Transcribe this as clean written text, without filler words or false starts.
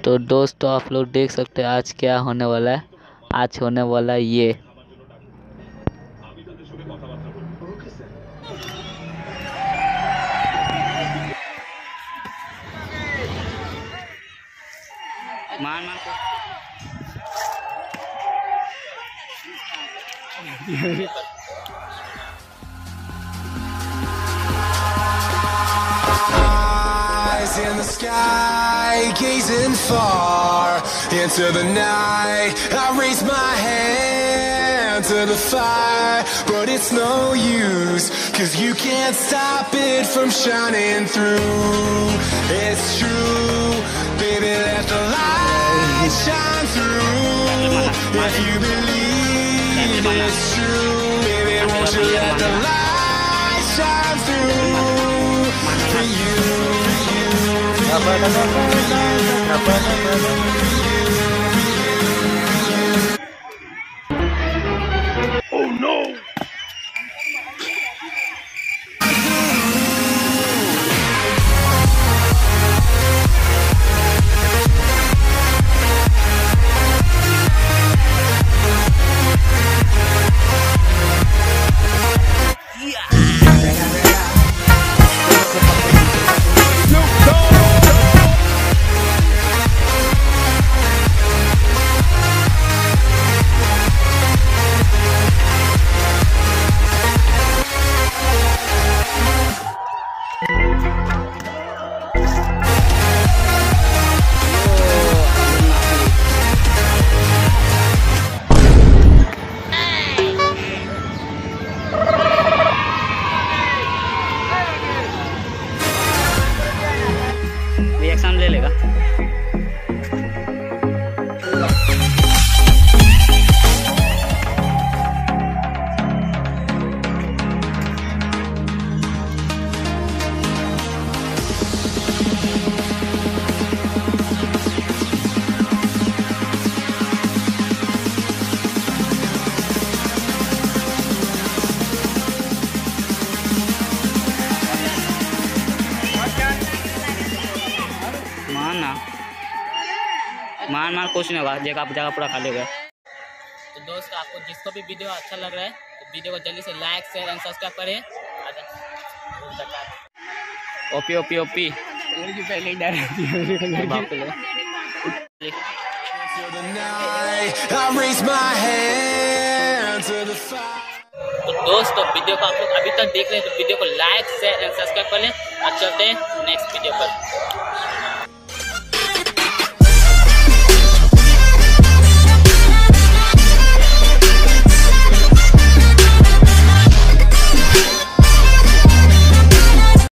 तो दोस्तों आप लोग देख सकते हैं आज क्या होने वाला है। आज होने वाला है ये मान Eyes in the sky, gazing far into the night. I raise my hand to the fire, but it's no use, 'cause you can't stop it from shining through. It's true, baby, let the light shine through. If you believe it's true, baby, won't you let the light shine through for you. Oh no! Reaction ले लेगा। मान कुछ नहीं होगा, जगह पूरा खाली होगा। तो दोस्त आपको जिसको भी वीडियो अच्छा लग रहा है तो वीडियो को जल्दी से लाइक शेयर एंड सब्सक्राइब करें। ओपी ओपी ओपी पहले ही डर तो दोस्तों वीडियो को आप लोग अभी तक देख रहे हैं तो वीडियो को लाइक शेयर एंड सब्सक्राइब कर लें। अब चलते हैं नेक्स्ट वीडियो पर।